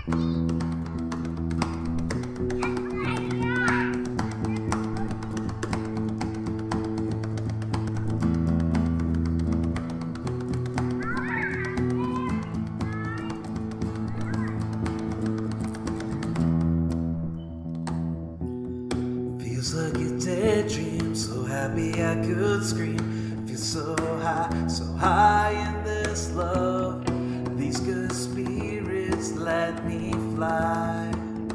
Feels like a daydream, so happy I could scream. Feel so high in this love. These good spirits let me fly.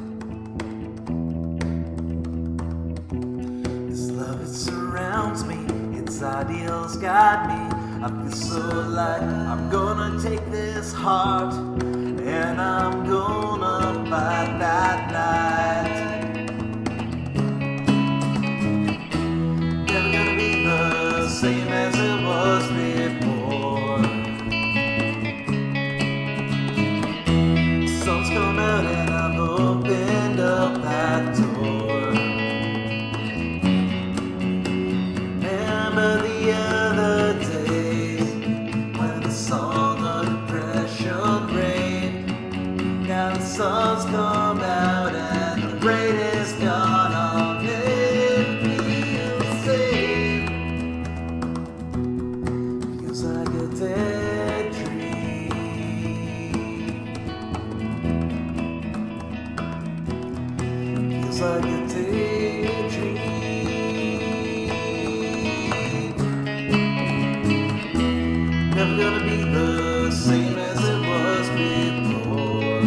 This love, it surrounds me, its ideals guide me. I feel so alive, I'm gonna take this heart and I'm gonna fight that night. Same as it was before. The sun's come out and I've opened up that door. Remember the other day when the song of depression rained. Now the sun's come out and the rain is gone on it. Feels like a daydream. Feels like a daydream. Never gonna be the same as it was before.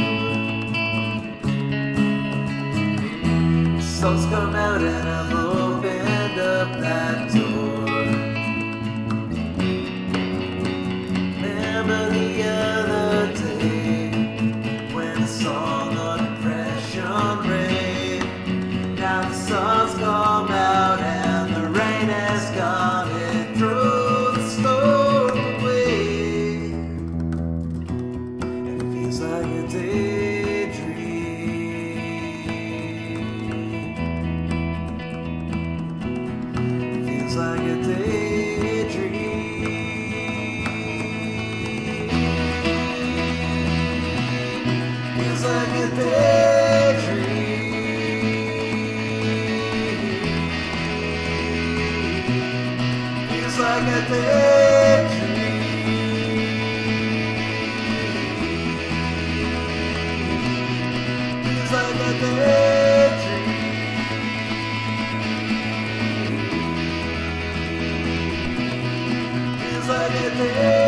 The sun's come out and I've opened up that door. Remember the other day when the song of depression rained. Now the sun's come out and the rain has gone. It drove the storm away. It feels like a daydream. It feels like a daydream. Feels like a daydream. Feels like a daydream. Feels like a daydream. Feels like a daydream.